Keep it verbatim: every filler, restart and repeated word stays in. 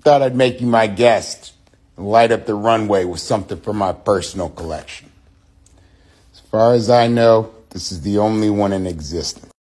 thought I'd make you my guest and light up the runway with something from my personal collection. As far as I know, this is the only one in existence.